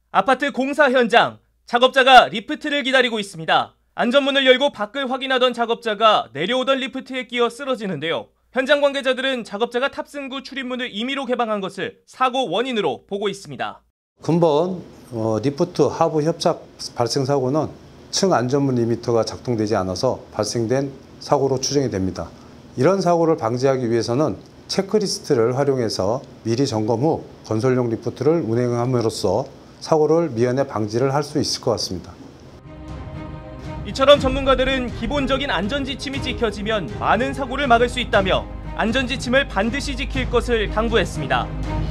아파트 공사 현장, 작업자가 리프트를 기다리고 있습니다. 안전문을 열고 밖을 확인하던 작업자가 내려오던 리프트에 끼어 쓰러지는데요. 현장 관계자들은 작업자가 탑승구 출입문을 임의로 개방한 것을 사고 원인으로 보고 있습니다. 근본 리프트 하부 협착 발생 사고는 층 안전문 리미터가 작동되지 않아서 발생된 사고로 추정이 됩니다. 이런 사고를 방지하기 위해서는 체크리스트를 활용해서 미리 점검 후 건설용 리프트를 운행함으로써 사고를 미연에 방지를 할 수 있을 것 같습니다. 이처럼 전문가들은 기본적인 안전지침이 지켜지면 많은 사고를 막을 수 있다며 안전지침을 반드시 지킬 것을 당부했습니다.